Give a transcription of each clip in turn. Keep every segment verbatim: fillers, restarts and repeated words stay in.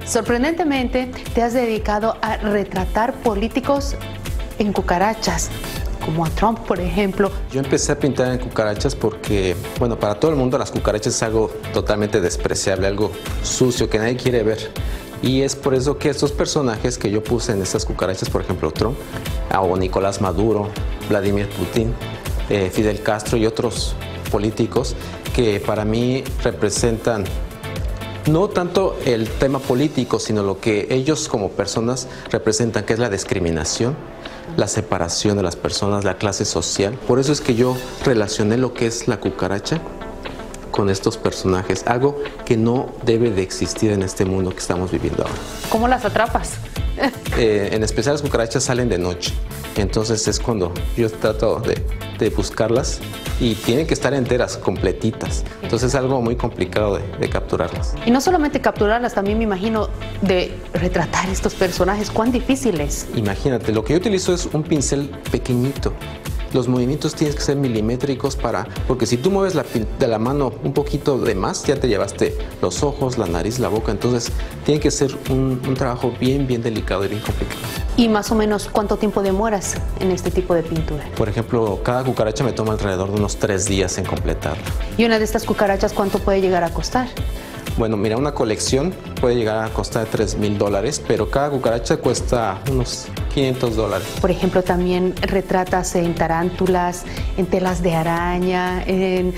Sorprendentemente, te has dedicado a retratar políticos en cucarachas, como a Trump, por ejemplo. Yo empecé a pintar en cucarachas porque, bueno, para todo el mundo las cucarachas es algo totalmente despreciable, algo sucio que nadie quiere ver. Y es por eso que estos personajes que yo puse en estas cucarachas, por ejemplo, Trump, o Nicolás Maduro, Vladimir Putin, eh, Fidel Castro y otros políticos que para mí representan no tanto el tema político, sino lo que ellos como personas representan, que es la discriminación, la separación de las personas, la clase social. Por eso es que yo relacioné lo que es la cucaracha con estos personajes, algo que no debe de existir en este mundo que estamos viviendo ahora. ¿Cómo las atrapas? Eh, en especial las cucarachas salen de noche, entonces es cuando yo trato de, de buscarlas y tienen que estar enteras, completitas, entonces es algo muy complicado de, de capturarlas. Y no solamente capturarlas, también me imagino de retratar estos personajes, ¿cuán difícil es? Imagínate, lo que yo utilizo es un pincel pequeñito. Los movimientos tienen que ser milimétricos para, porque si tú mueves la, de la mano un poquito de más, ya te llevaste los ojos, la nariz, la boca, entonces tiene que ser un, un trabajo bien, bien delicado y bien complicado. ¿Y más o menos cuánto tiempo demoras en este tipo de pintura? Por ejemplo, cada cucaracha me toma alrededor de unos tres días en completarla. ¿Y una de estas cucarachas cuánto puede llegar a costar? Bueno, mira, una colección puede llegar a costar tres mil dólares, pero cada cucaracha cuesta unos quinientos dólares. Por ejemplo, también retratas en tarántulas, en telas de araña, en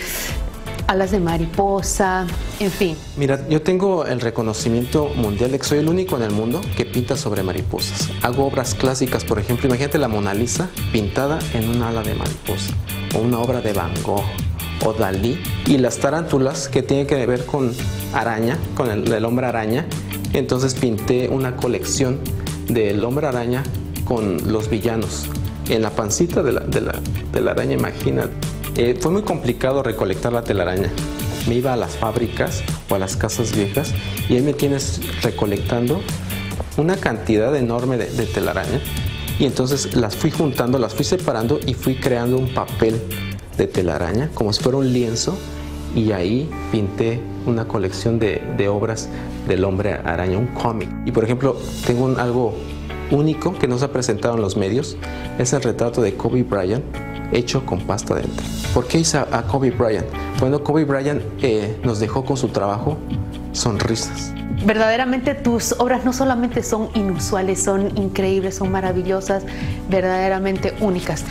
alas de mariposa, en fin. Mira, yo tengo el reconocimiento mundial de que soy el único en el mundo que pinta sobre mariposas. Hago obras clásicas, por ejemplo, imagínate la Mona Lisa pintada en un ala de mariposa, o una obra de Van Gogh o Dalí, y las tarántulas que tienen que ver con araña, con el, el hombre araña. Entonces pinté una colección del hombre araña con los villanos en la pancita de la, de la, de la araña, imagínate. Eh, fue muy complicado recolectar la telaraña. Me iba a las fábricas o a las casas viejas y ahí me tienes recolectando una cantidad enorme de, de telaraña, y entonces las fui juntando, las fui separando y fui creando un papel de telaraña como si fuera un lienzo, y ahí pinté una colección de, de obras del hombre araña, un cómic. Y por ejemplo, tengo un, algo único que no se ha presentado en los medios, es el retrato de Kobe Bryant hecho con pasta dental. ¿Por qué hice a, a Kobe Bryant? Bueno, Kobe Bryant eh, nos dejó con su trabajo sonrisas. Verdaderamente tus obras no solamente son inusuales, son increíbles, son maravillosas, verdaderamente únicas.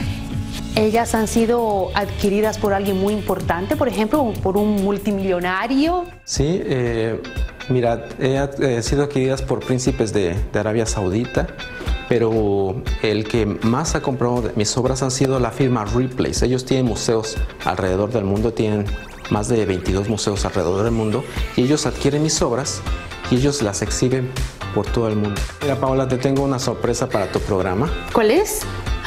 Ellas han sido adquiridas por alguien muy importante, por ejemplo, por un multimillonario. Sí, eh, mira, he eh, sido adquiridas por príncipes de, de Arabia Saudita, pero el que más ha comprado mis obras han sido la firma Replace. Ellos tienen museos alrededor del mundo, tienen más de veintidós museos alrededor del mundo, y ellos adquieren mis obras y ellos las exhiben por todo el mundo. Mira, Paola, te tengo una sorpresa para tu programa. ¿Cuál es?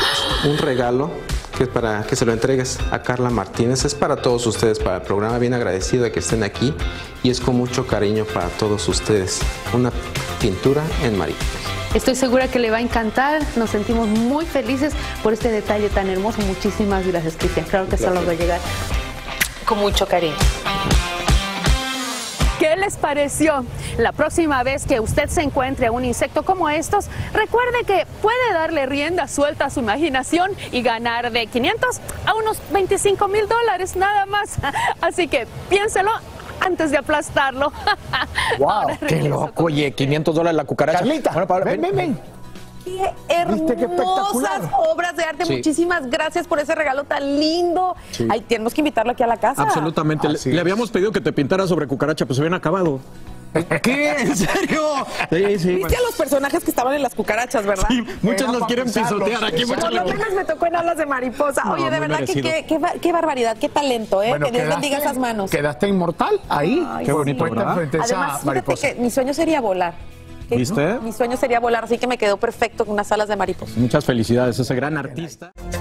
Un regalo que es para que se lo entregues a Carla Martínez. Es para todos ustedes, para el programa. Bien agradecido de que estén aquí, y es con mucho cariño para todos ustedes. Una pintura en mariposa. Estoy segura que le va a encantar. Nos sentimos muy felices por este detalle tan hermoso. Muchísimas gracias, Cristian. Claro que solo va a llegar con mucho cariño. ¿Qué les pareció? La próxima vez que usted se encuentre a un insecto como estos, recuerde que puede darle rienda suelta a su imaginación y ganar de quinientos a unos veinticinco mil dólares nada más. Así que piénselo antes de aplastarlo. ¡Wow! ¡Qué loco! Oye, quinientos dólares la cucaracha. Carlita, bueno, Pablo, ven, ven, ven. ¡Qué ¿Viste qué hermosas espectacular? obras de arte! Sí. Muchísimas gracias por ese regalo tan lindo. Sí. Ay, tenemos que invitarlo aquí a la casa. Absolutamente. Le, Así le es. habíamos pedido que te pintara sobre cucaracha, pues se habían acabado. ¿Qué? ¿En serio? Sí, sí. ¿Viste a los personajes que estaban en las cucarachas, verdad? Sí, muchos Era los para quieren pisarlos, pisotear aquí. exacto. Muchos Por lo le- menos me tocó en alas de mariposa. No, Oye, de muy verdad que merecido. qué, qué, bar- qué barbaridad, qué talento, ¿eh? Bueno, que Dios quedaste- bendiga esas manos. Quedaste inmortal ahí. Ay, Qué sí. bonito, ¿verdad? frente a esa Además, fíjate mariposa. que mi sueño sería volar. Que- ¿Viste? Mi sueño sería volar, así que me quedó perfecto con unas alas de mariposa. Muchas felicidades, ese gran artista.